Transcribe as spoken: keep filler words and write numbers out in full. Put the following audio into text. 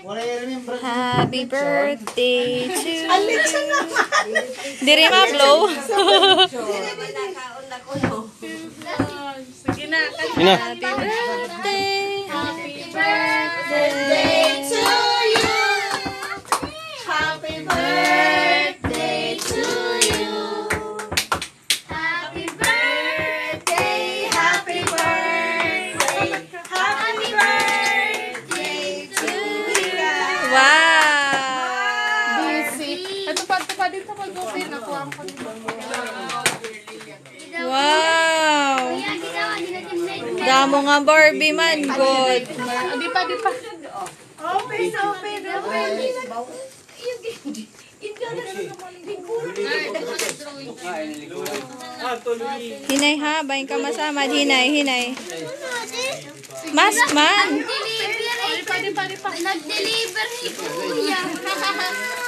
Happy birthday to you. Diri ma blow. Sige na. Happy birthday. Happy birthday to you. Happy birthday to you. Happy birthday. Happy birthday. Happy birthday to you. Wow. Busy. Ito pa, ito pa dito mag-open. Nakuha ko dito. Wow. Damo nga Barbie man, good. Di pa, di pa. Open, open, open. Hinay ha, bayin ka masama. Hinay, hinay. Mas man. Nag-deliver. Nag-deliver si Kuya.